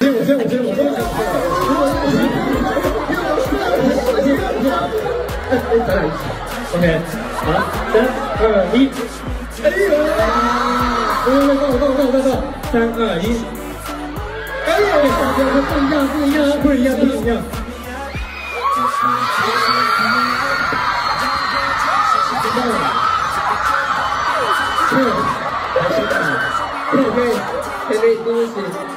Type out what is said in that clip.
先，我先。咱俩一起。OK， 好，3、2、1，哎呦！到，3、2、1，哎呀，不一样。OK，对不起。